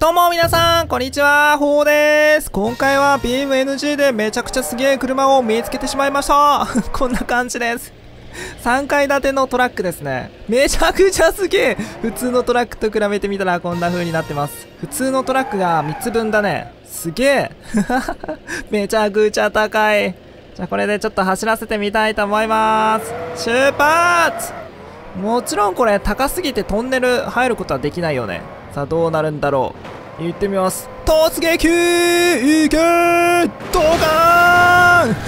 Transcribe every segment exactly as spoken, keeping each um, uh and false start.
どうも皆さん、こんにちは、ほうです。今回は ビーエムエヌジー でめちゃくちゃすげえ車を見つけてしまいました。こんな感じです。さんかい建てのトラックですね。めちゃくちゃすげえ。普通のトラックと比べてみたらこんな風になってます。普通のトラックがみっつぶんだね。すげえ。めちゃくちゃ高い。じゃあこれでちょっと走らせてみたいと思います。出発！もちろんこれ高すぎてトンネル入ることはできないよね。さあどうなるんだろう。行ってみます。突撃いけードカーン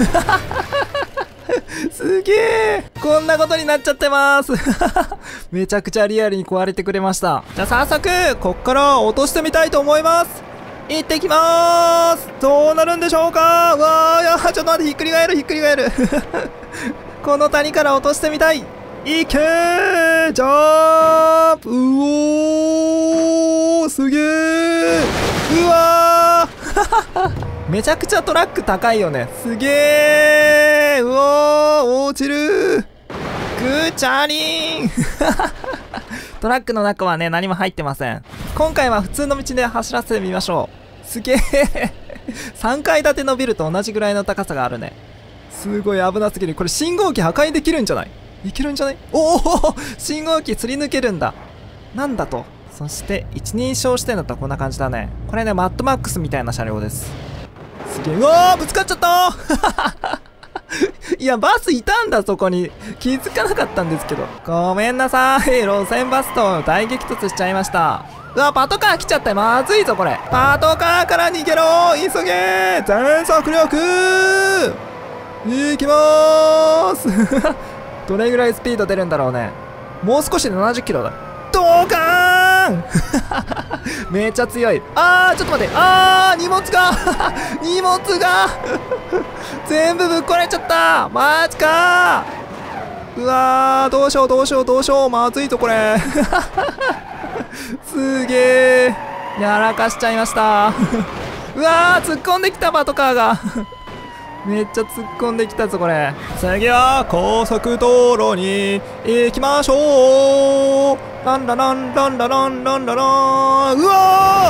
すげえ、こんなことになっちゃってますめちゃくちゃリアルに壊れてくれました。じゃあ早速こっから落としてみたいと思います。行ってきまーす。どうなるんでしょうか。うわー、いやちょっと待って、ひっくり返るひっくり返るこの谷から落としてみたい。いけージャンプ。うおーすげー。うわーめちゃくちゃトラック高いよね。すげー。うおー落ちるー。グーチャリントラックの中はね何も入ってません。今回は普通の道で走らせてみましょう。すげえさんかい建てのビルと同じぐらいの高さがあるね。すごい危なすぎる。これ信号機破壊できるんじゃない？いけるんじゃない？おお信号機すり抜けるんだ。なんだと。そして一人称視点だったらこんな感じだね。これねマッドマックスみたいな車両です。すげえ。うわーぶつかっちゃったいやバスいたんだそこに。気づかなかったんですけど。ごめんなさい。路線バスと大激突しちゃいました。うわパトカー来ちゃった。まずいぞこれ。パトカーから逃げろ急げー。全速力いきまーすどれぐらいスピード出るんだろうね。もう少しでななじゅっキロだ。ドーカーンめっちゃ強い。あーちょっと待って。あー荷物が荷物が全部ぶっ壊れちゃった。マジかー。うわーどうしようどうしようどうしよう。まずいぞこれすげーやらかしちゃいましたうわー突っ込んできたパトカーがめっちゃ突っ込んできたぞこれ。次は高速道路に行きましょう。ランラランランラランランララン。うわ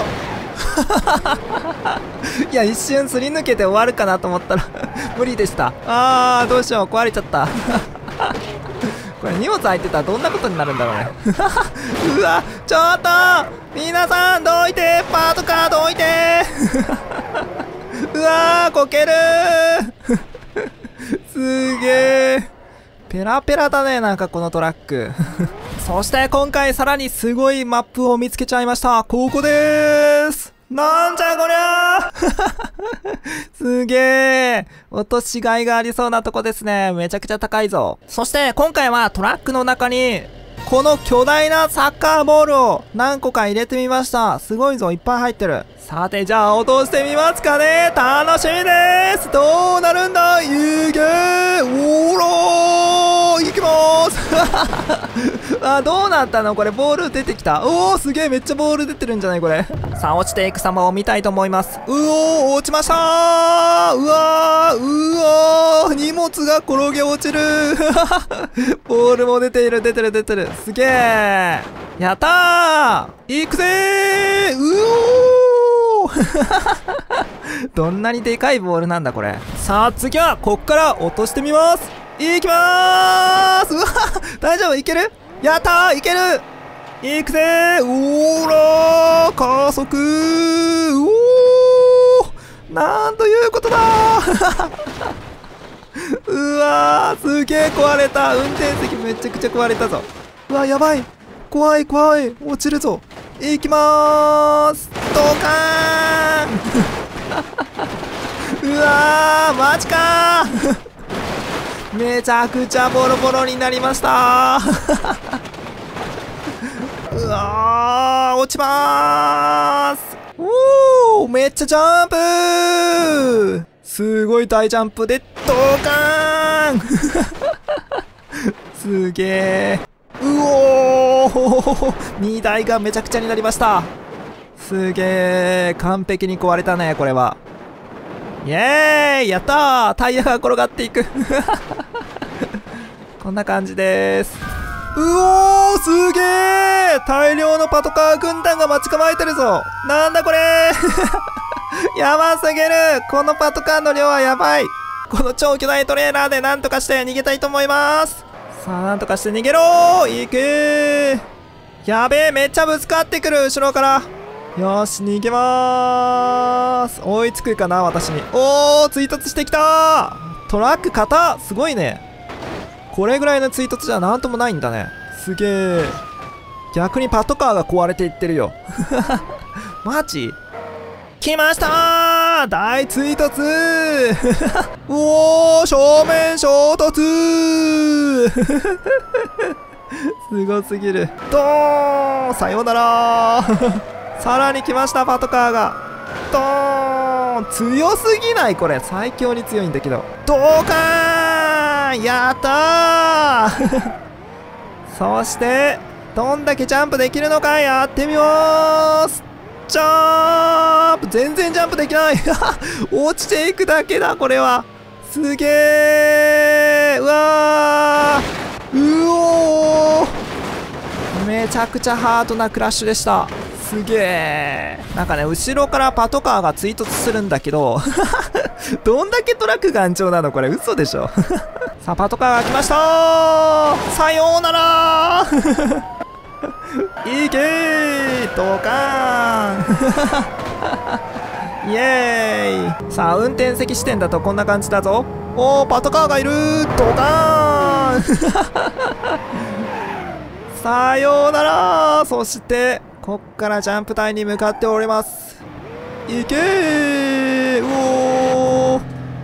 ーいや一瞬すり抜けて終わるかなと思ったら無理でした。あーどうしよう壊れちゃったこれ荷物入ってたらどんなことになるんだろうねうわちょっと皆さんどいて。パトカーどいてうわーこけるーすげーペラペラだねなんかこのトラックそして今回さらにすごいマップを見つけちゃいました。ここでーす。なんじゃこりゃーすげー落としがいがありそうなとこですね。めちゃくちゃ高いぞ。そして今回はトラックの中にこの巨大なサッカーボールを何個か入れてみました。すごいぞいっぱい入ってる。さてじゃあ落としてみますかね。楽しみです。どうなるんだ。いけーおろーいきまーすあどうなったのこれ。ボール出てきた。おおすげえめっちゃボール出てるんじゃないこれさあ落ちていく様を見たいと思います。うおー落ちましたー。うわーうおー荷物が転げ落ちるボールも出ている出てる出てる。すげえやったーいくぜーうおーどんなにでかいボールなんだこれ。さあ次はこっから落としてみます。いきまーす。うわ大丈夫いける。やったーいけるいくぜー。おーらー加速ーおーなんということだーうわーすげえ壊れた。運転席めちゃくちゃ壊れたぞ。うわやばい怖い怖い落ちるぞ。いきまーす。ドカーンうわーマジかーめちゃくちゃボロボロになりましたうわー落ちまーす。おーめっちゃジャンプすごい大ジャンプでドカーンすげえ。うおーにだいがめちゃくちゃになりました。すげえ完璧に壊れたねこれは。イエーイやったータイヤが転がっていくこんな感じです。 うおー、すげえ、大量のパトカー軍団が待ち構えてるぞ。なんだこれやばすぎる。このパトカーの量はやばい。この超巨大トレーラーでなんとかして逃げたいと思います。さあ、なんとかして逃げろー。いけー。やべえ、めっちゃぶつかってくる、後ろから。よし、逃げまーす。追いつくかな、私に。おー、追突してきたー。トラック型、すごいね。これぐらいの追突じゃなんともないんだね。すげえ。逆にパトカーが壊れていってるよ。マジ？来ましたー、大追突うおー、正面衝突すごすぎる。ドーン、さようならさらに来ました、パトカーが。ドーン、強すぎない？これ最強に強いんだけど。ドーカーン、やったーそしてどんだけジャンプできるのかやってみます。ジャンプ、全然ジャンプできない落ちていくだけだ、これは。すげえ。うわー、うおー、めちゃくちゃハードなクラッシュでした。すげえ。なんかね、後ろからパトカーが追突するんだけどどんだけトラック頑丈なのこれ、嘘でしょさあ、パトカーが来ましたー。さようならーいけー、ドカーンイエーイ。さあ、運転席視点だとこんな感じだぞ。おー、パトカーがいるー、ドカーンさようならー。そしてこっからジャンプ台に向かっております。いけー、うおー、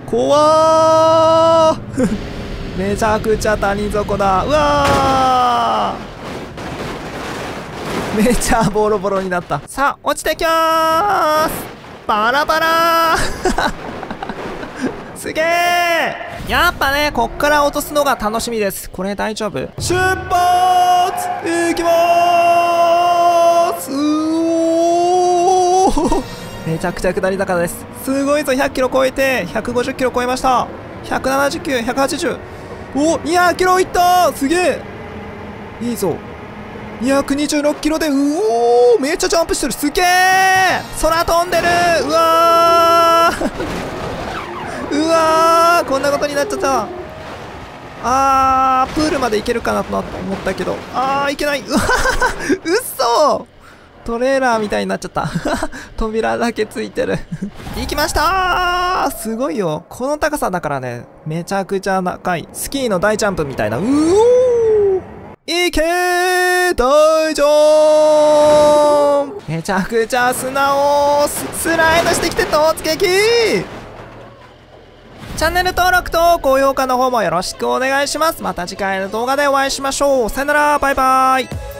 怖ーめちゃくちゃ谷底だ。うわー、めちゃボロボロになった。さあ、落ちてきまーす。バラバラーすげー。やっぱね、こっから落とすのが楽しみです。これ大丈夫？出発いきまーす。うおーめちゃくちゃ下り坂です。すごいぞ。ひゃっキロ超えてひゃくごじゅっキロ超えました。ひゃくななじゅうきゅう、ひゃくはちじゅう。お、にひゃくキロいったー。すげえ、いいぞ。にひゃくにじゅうろくキロで、うおー、めっちゃジャンプしてる。すげえ、空飛んでる。うわーうわー、こんなことになっちゃった。あー、プールまで行けるかなと思ったけど、あー、行けない。うわー、うそ、トレーラーみたいになっちゃった扉だけついてる行きましたー。すごいよ、この高さだからね、めちゃくちゃ高い。スキーの大ジャンプみたいな。うおー、いけー、大ジャンプ。めちゃくちゃ砂をスライドしてきて突撃。チャンネル登録と高評価の方もよろしくお願いします。また次回の動画でお会いしましょう。さよなら、バイバイ。